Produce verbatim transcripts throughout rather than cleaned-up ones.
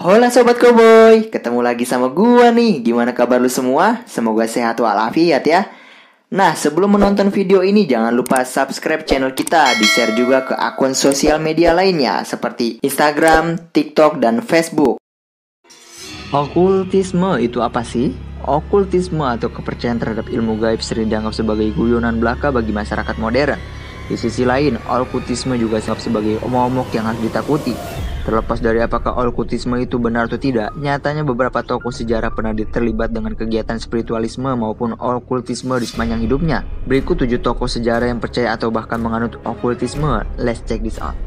Hola Sobat Koboy, ketemu lagi sama gua nih. Gimana kabar lu semua? Semoga sehat walafiat ya. Nah, sebelum menonton video ini jangan lupa subscribe channel kita, di-share juga ke akun sosial media lainnya seperti Instagram, TikTok, dan Facebook. Okultisme itu apa sih? Okultisme atau kepercayaan terhadap ilmu gaib sering dianggap sebagai guyonan belaka bagi masyarakat modern. Di sisi lain, okultisme juga dianggap sebagai omong-omong yang harus ditakuti. Terlepas dari apakah okultisme itu benar atau tidak, nyatanya beberapa tokoh sejarah pernah terlibat dengan kegiatan spiritualisme maupun okultisme di sepanjang hidupnya. Berikut tujuh tokoh sejarah yang percaya atau bahkan menganut okultisme. Let's check this out.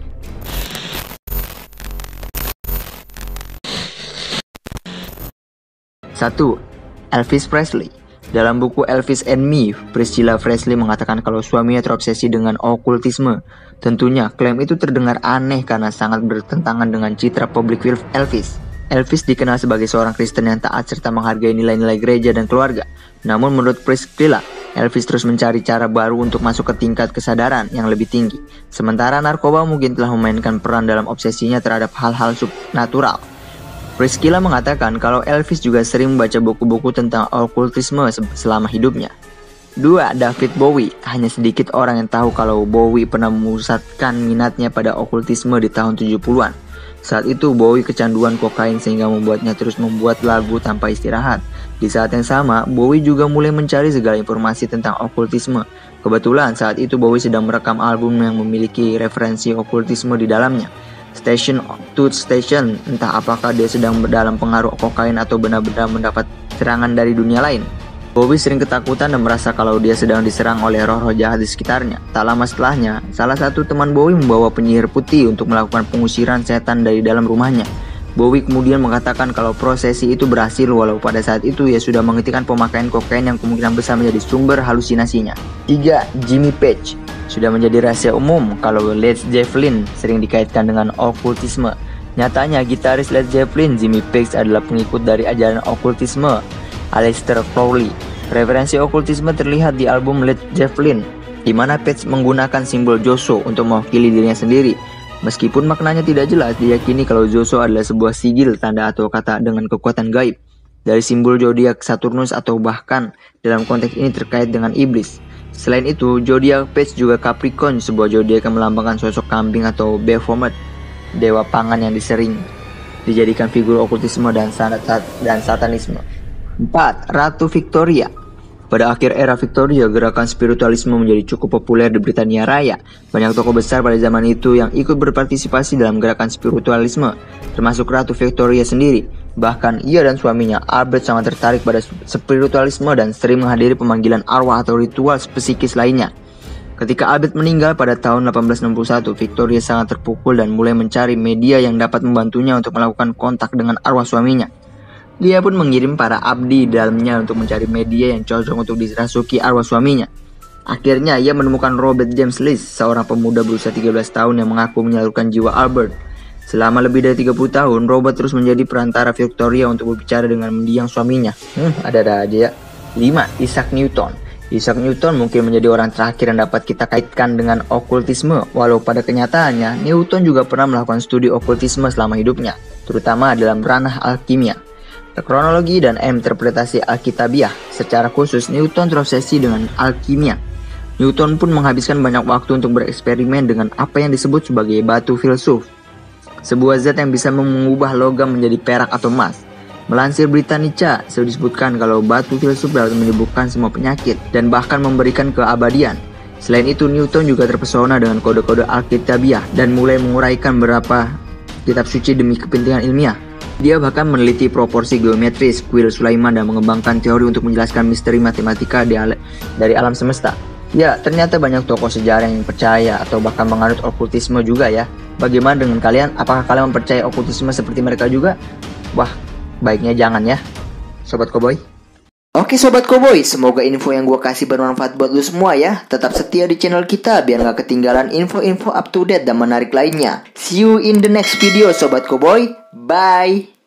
satu. Elvis Presley. Dalam buku Elvis and Me, Priscilla Presley mengatakan kalau suaminya terobsesi dengan okultisme. Tentunya, klaim itu terdengar aneh karena sangat bertentangan dengan citra publik Elvis. Elvis dikenal sebagai seorang Kristen yang taat serta menghargai nilai-nilai gereja dan keluarga. Namun menurut Priscilla, Elvis terus mencari cara baru untuk masuk ke tingkat kesadaran yang lebih tinggi. Sementara narkoba mungkin telah memainkan peran dalam obsesinya terhadap hal-hal supernatural. Priscilla mengatakan kalau Elvis juga sering membaca buku-buku tentang okultisme selama hidupnya. Dua. David Bowie. Hanya sedikit orang yang tahu kalau Bowie pernah memusatkan minatnya pada okultisme di tahun tujuh puluhan. Saat itu Bowie kecanduan kokain sehingga membuatnya terus membuat lagu tanpa istirahat. Di saat yang sama, Bowie juga mulai mencari segala informasi tentang okultisme. Kebetulan saat itu Bowie sedang merekam album yang memiliki referensi okultisme di dalamnya. Station to Station, entah apakah dia sedang dalam pengaruh kokain atau benar-benar mendapat serangan dari dunia lain. Bowie sering ketakutan dan merasa kalau dia sedang diserang oleh roh-roh jahat di sekitarnya. Tak lama setelahnya, salah satu teman Bowie membawa penyihir putih untuk melakukan pengusiran setan dari dalam rumahnya. Bowie kemudian mengatakan kalau prosesi itu berhasil walau pada saat itu ia sudah menghentikan pemakaian kokain yang kemungkinan besar menjadi sumber halusinasinya. Tiga. Jimmy Page. Sudah menjadi rahasia umum kalau Led Zeppelin sering dikaitkan dengan okultisme. Nyatanya gitaris Led Zeppelin Jimmy Page adalah pengikut dari ajaran okultisme Aleister Crowley. Referensi okultisme terlihat di album Led Zeppelin, di mana Page menggunakan simbol Joso untuk mewakili dirinya sendiri. Meskipun maknanya tidak jelas, diyakini kalau Joso adalah sebuah sigil, tanda atau kata dengan kekuatan gaib. Dari simbol zodiak Saturnus atau bahkan dalam konteks ini terkait dengan iblis. Selain itu, zodiak Page juga Capricorn, sebuah zodiak yang melambangkan sosok kambing atau Baphomet, dewa pangan yang disering dijadikan figur okultisme dan, dan satanisme. Empat. Ratu Victoria. Pada akhir era Victoria, gerakan spiritualisme menjadi cukup populer di Britania Raya. Banyak tokoh besar pada zaman itu yang ikut berpartisipasi dalam gerakan spiritualisme, termasuk Ratu Victoria sendiri. Bahkan ia dan suaminya Albert sangat tertarik pada spiritualisme dan sering menghadiri pemanggilan arwah atau ritual psikis lainnya. Ketika Albert meninggal pada tahun delapan belas enam puluh satu, Victoria sangat terpukul dan mulai mencari media yang dapat membantunya untuk melakukan kontak dengan arwah suaminya. Dia pun mengirim para abdi dalamnya untuk mencari media yang cocok untuk dirasuki arwah suaminya. Akhirnya ia menemukan Robert James Lees, seorang pemuda berusia tiga belas tahun yang mengaku menyalurkan jiwa Albert. Selama lebih dari tiga puluh tahun, Robert terus menjadi perantara Victoria untuk berbicara dengan mendiang suaminya. Hmm, ada-ada aja ya. lima. Isaac Newton. Isaac Newton mungkin menjadi orang terakhir yang dapat kita kaitkan dengan okultisme. Walau pada kenyataannya, Newton juga pernah melakukan studi okultisme selama hidupnya, terutama dalam ranah alkimia, kronologi dan interpretasi Alkitabiah. Secara khusus, Newton terobsesi dengan alkimia. Newton pun menghabiskan banyak waktu untuk bereksperimen dengan apa yang disebut sebagai batu filsuf, sebuah zat yang bisa mengubah logam menjadi perak atau emas. Melansir Britannica, disebutkan kalau batu filsuf dapat menyembuhkan semua penyakit dan bahkan memberikan keabadian. Selain itu, Newton juga terpesona dengan kode-kode Alkitabiah dan mulai menguraikan beberapa kitab suci demi kepentingan ilmiah. Dia bahkan meneliti proporsi geometris kuil Sulaiman dan mengembangkan teori untuk menjelaskan misteri matematika dari alam semesta. Ya, ternyata banyak tokoh sejarah yang percaya atau bahkan menganut okultisme juga ya. Bagaimana dengan kalian? Apakah kalian mempercayai okultisme seperti mereka juga? Wah, baiknya jangan ya, Sobat Koboy. Oke Sobat Koboy, semoga info yang gue kasih bermanfaat buat lu semua ya. Tetap setia di channel kita biar gak ketinggalan info-info up to date dan menarik lainnya. See you in the next video Sobat Koboy. Bye.